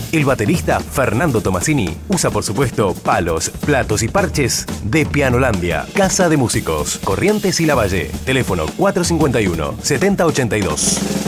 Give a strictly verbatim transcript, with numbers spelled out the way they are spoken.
El baterista Fernando Tomasini usa, por supuesto, palos, platos y parches de Pianolandia, Casa de Músicos, Corrientes y Lavalle. Teléfono cuatro cinco uno, siete cero ocho dos.